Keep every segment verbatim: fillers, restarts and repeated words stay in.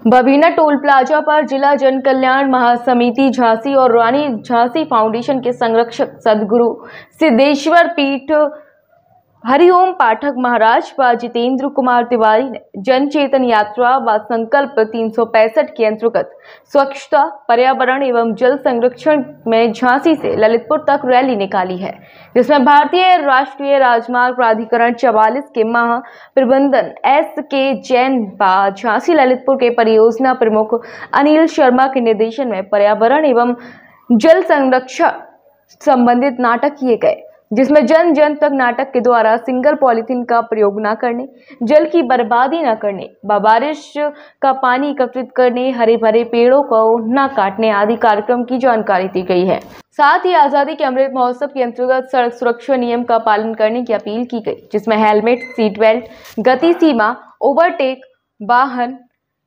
Babina toll plaza पर जिला जन कल्याण महासमिति झांसी और रानी झांसी फाउंडेशन के संरक्षक सदगुरु सिद्धेश्वर पीठ हरिओम पाठक महाराज व जितेंद्र कुमार तिवारी ने जन चेतन यात्रा व संकल्प तीन सौ पैंसठ के अंतर्गत स्वच्छता, पर्यावरण एवं जल संरक्षण में झांसी से ललितपुर तक रैली निकाली है, जिसमें भारतीय राष्ट्रीय राजमार्ग प्राधिकरण चवालीस के महा प्रबंधन एस के जैन व झांसी ललितपुर के परियोजना प्रमुख अनिल शर्मा के निर्देशन में पर्यावरण एवं जल संरक्षण संबंधित नाटक किए गए, जिसमें जन जन तक नाटक के द्वारा सिंगल पॉलीथीन का प्रयोग न करने, जल की बर्बादी न करने, बारिश का पानी एकत्रित करने, हरे भरे पेड़ों को न काटने आदि कार्यक्रम की जानकारी दी गई है। साथ ही आजादी के अमृत महोत्सव के अंतर्गत सड़क सुरक्षा नियम का पालन करने की अपील की गई, जिसमें हेलमेट, सीट बेल्ट, गति सीमा, ओवरटेक, वाहन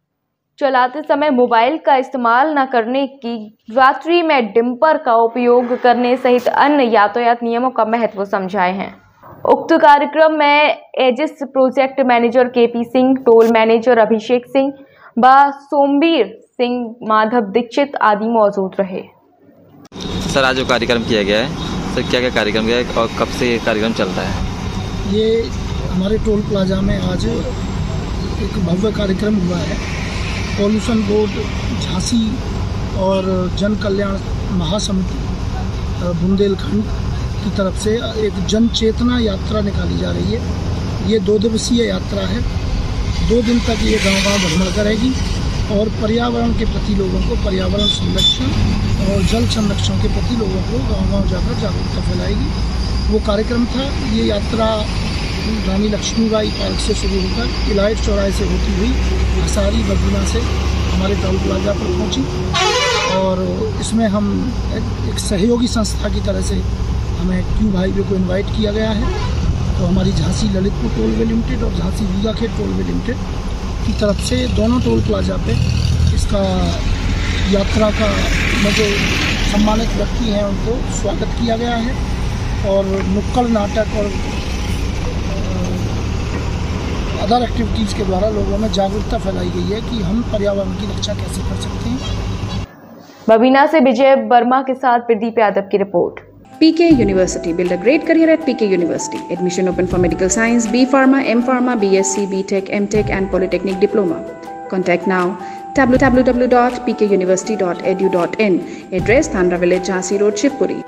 चलाते समय मोबाइल का इस्तेमाल न करने की, रात्रि में डिम्पर का उपयोग करने सहित अन्य यातायात नियमों का महत्व समझाए हैं। उक्त कार्यक्रम में Aegis project manager K P Singh, toll manager Abhishek Singh व सोमवीर सिंह, माधव दीक्षित आदि मौजूद रहे। सर, आज जो कार्यक्रम किया गया है, सर क्या क्या कार्यक्रम किया है और कब से ये कार्यक्रम चल रहा है? ये हमारे टोल प्लाजा में आज एक भव्य कार्यक्रम हुआ है। पॉल्यूशन बोर्ड झांसी और जन कल्याण महासमिति बुंदेलखंड की तरफ से एक जन चेतना यात्रा निकाली जा रही है। ये दो दिवसीय यात्रा है। दो दिन तक ये गांव गांव भ्रमण करेगी और पर्यावरण के प्रति लोगों को, पर्यावरण संरक्षण और जल संरक्षण के प्रति लोगों को गांव गांव जाकर जागरूकता फैलाएगी। वो कार्यक्रम था। ये यात्रा रानी लक्ष्मीबाई पार्क से शुरू होकर इलायट चौराहे से होती हुई हसारी बबीना से हमारे टोल प्लाजा पर पहुंची और इसमें हम एक, एक सहयोगी संस्था की तरह से हमें क्यूब हाईवे को इनवाइट किया गया है। तो हमारी झांसी ललितपुर टोलवे लिमिटेड और झांसी रीगाखेत टोलवे लिमिटेड की तरफ से दोनों टोल प्लाजा पे इसका यात्रा का में जो सम्मानित व्यक्ति हैं उनको स्वागत किया गया है और नुक्कड़ नाटक और अदर एक्टिविटीज़ के द्वारा लोगों में जागरूकता फैलाई गई है कि हम पर्यावरण की रक्षा कैसे कर सकते हैं। बबीना से विजय वर्मा के साथ प्रदीप यादव की रिपोर्ट। P K University, build a great career at P K University. Admission open for medical science, B Pharma, M Pharma, B S c, B Tech, M Tech and Polytechnic Diploma. Contact now w w w dot p k university dot e d u dot in. Address Thandra Village, Jhansi Road, Shivpuri.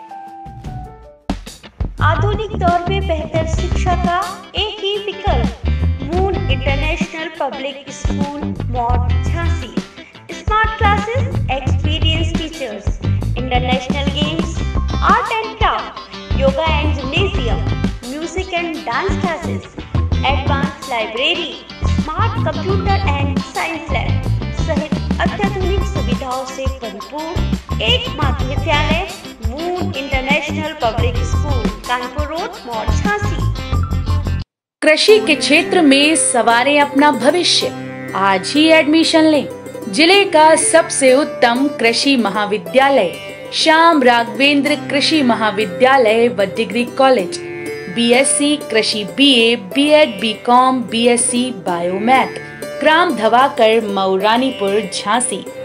आधुनिक दौर में बेहतर शिक्षा का एक ही विकल्प, Moon International Public School, मॉड, Jhansi. Smart classes, experience teachers, international games, art and craft, yoga and gymnasium, music and dance classes, advance library, smart computer and science lab सहित अत्याधुनिक सुविधाओं से परिपूर्ण एकमात्र विद्यालय Moon International Public School, Kanpur road, मॉड, झांसी। कृषि के क्षेत्र में सवारें अपना भविष्य, आज ही एडमिशन लें। जिले का सबसे उत्तम कृषि महाविद्यालय श्याम राघवेंद्र कृषि महाविद्यालय व डिग्री कॉलेज, बीएससी कृषि, BA, BEd, BCom, BSc biomath, ग्राम धवाकर, मऊरानीपुर, झांसी।